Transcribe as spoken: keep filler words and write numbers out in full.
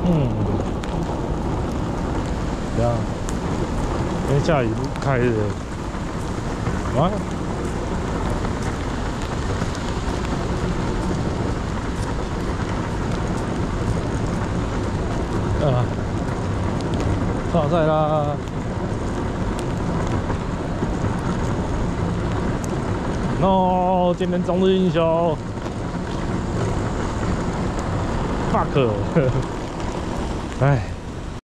嗯，这样，因为下雨开的，啊，啊，上赛啦！no， 今天中日英雄 ，fuck， 哎。